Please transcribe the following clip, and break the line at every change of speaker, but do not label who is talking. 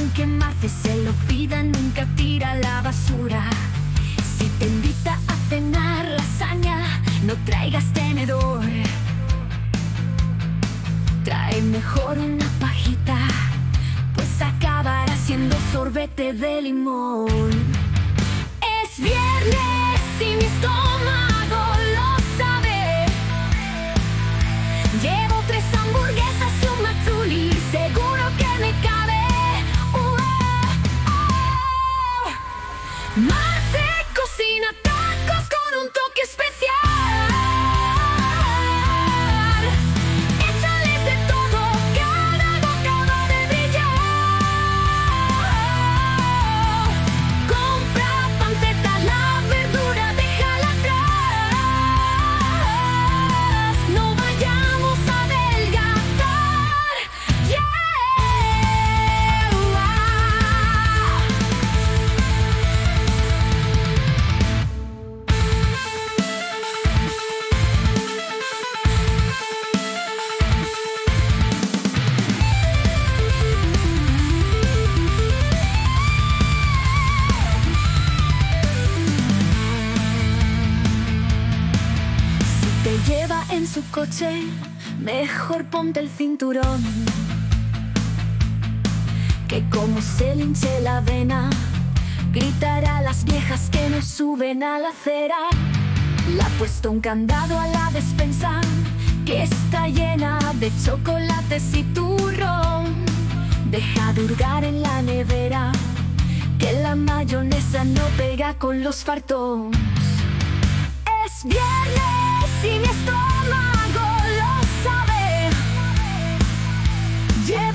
aunque Marce se lo pida, nunca tira la basura. Si te invita a cenar lasaña, no traigas tenedor. Trae mejor una pajita, pues acabará siendo sorbete de limón. Es viernes y mi estómago lo sabe. Llevo 3 hamburguesas y un mazzuli, seguro que me cabe. Marce cocina tacos con un toque especial. Échales de todo, cada bocado de brillar. Compra panceta, la verdura déjala atrás. No vayamos a adelgazar. Yeah. Te lleva en su coche, mejor ponte el cinturón, que como se le hinche la vena, gritará a las viejas que no suben a la acera. Le ha puesto un candado a la despensa, que está llena de chocolates y turrón. Deja de hurgar en la nevera, que la mayonesa no pega con los fartons. Es viernes y mi estómago lo sabe.